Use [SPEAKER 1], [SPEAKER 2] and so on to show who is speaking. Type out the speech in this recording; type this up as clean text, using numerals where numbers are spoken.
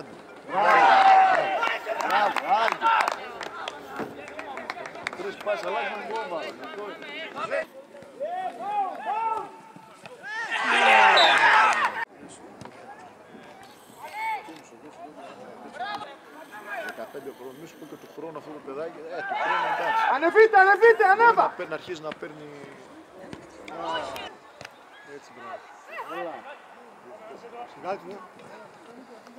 [SPEAKER 1] Άντε. Τρεις πάσα, αλλάζει τον κόμμα. Μη σου πω και του χρόνου αυτό το παιδάκι, του χρόνου εντάξει.
[SPEAKER 2] Ανεβείτε, ανεβείτε, ανέβα!
[SPEAKER 1] Να αρχίζει να παίρνει... Έτσι μπράβο.
[SPEAKER 2] Σιγάκι μου.